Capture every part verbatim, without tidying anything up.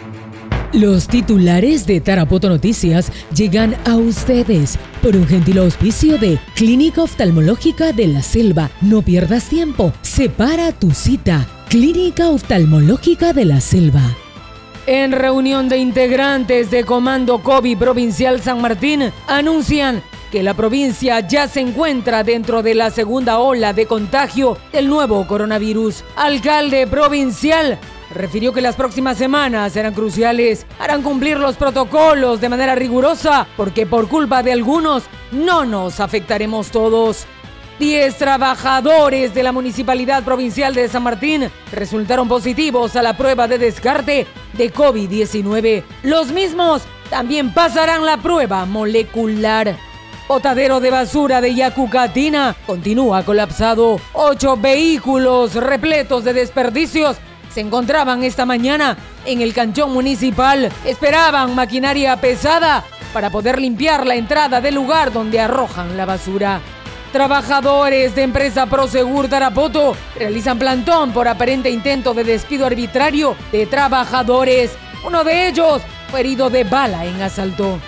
Los titulares de Tarapoto Noticias llegan a ustedes por un gentil auspicio de Clínica Oftalmológica de la Selva. No pierdas tiempo, separa tu cita. Clínica Oftalmológica de la Selva. En reunión de integrantes de Comando COVID Provincial San Martín, anuncian que la provincia ya se encuentra dentro de la segunda ola de contagio del nuevo coronavirus. Alcalde provincial refirió que las próximas semanas serán cruciales, harán cumplir los protocolos de manera rigurosa, porque por culpa de algunos no nos afectaremos todos. Diez trabajadores de la Municipalidad Provincial de San Martín resultaron positivos a la prueba de descarte de COVID diecinueve. Los mismos también pasarán la prueba molecular. Botadero de basura de Yacucatina continúa colapsado. Ocho vehículos repletos de desperdicios se encontraban esta mañana en el canchón municipal. Esperaban maquinaria pesada para poder limpiar la entrada del lugar donde arrojan la basura. Trabajadores de empresa Prosegur Tarapoto realizan plantón por aparente intento de despido arbitrario de trabajadores. Uno de ellos fue herido de bala en asalto.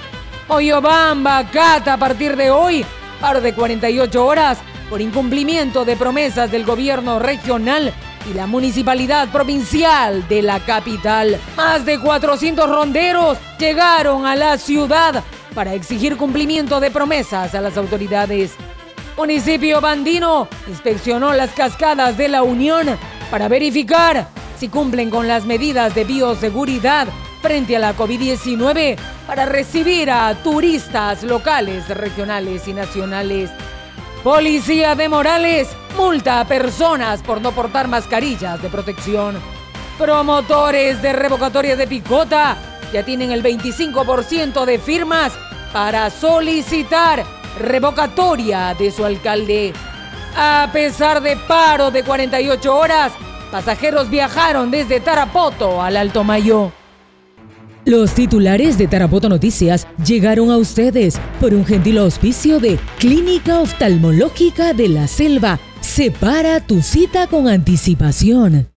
Oyobamba acata a partir de hoy paro de cuarenta y ocho horas por incumplimiento de promesas del gobierno regional y la municipalidad provincial de la capital. Más de cuatrocientos ronderos llegaron a la ciudad para exigir cumplimiento de promesas a las autoridades. Municipio Bandino inspeccionó las cascadas de la Unión para verificar si cumplen con las medidas de bioseguridad frente a la COVID diecinueve para recibir a turistas locales, regionales y nacionales. Policía de Morales multa a personas por no portar mascarillas de protección. Promotores de revocatoria de Picota ya tienen el veinticinco por ciento de firmas para solicitar revocatoria de su alcalde. A pesar de paro de cuarenta y ocho horas, pasajeros viajaron desde Tarapoto al Alto Mayo. Los titulares de Tarapoto Noticias llegaron a ustedes por un gentil auspicio de Clínica Oftalmológica de la Selva. Separa tu cita con anticipación.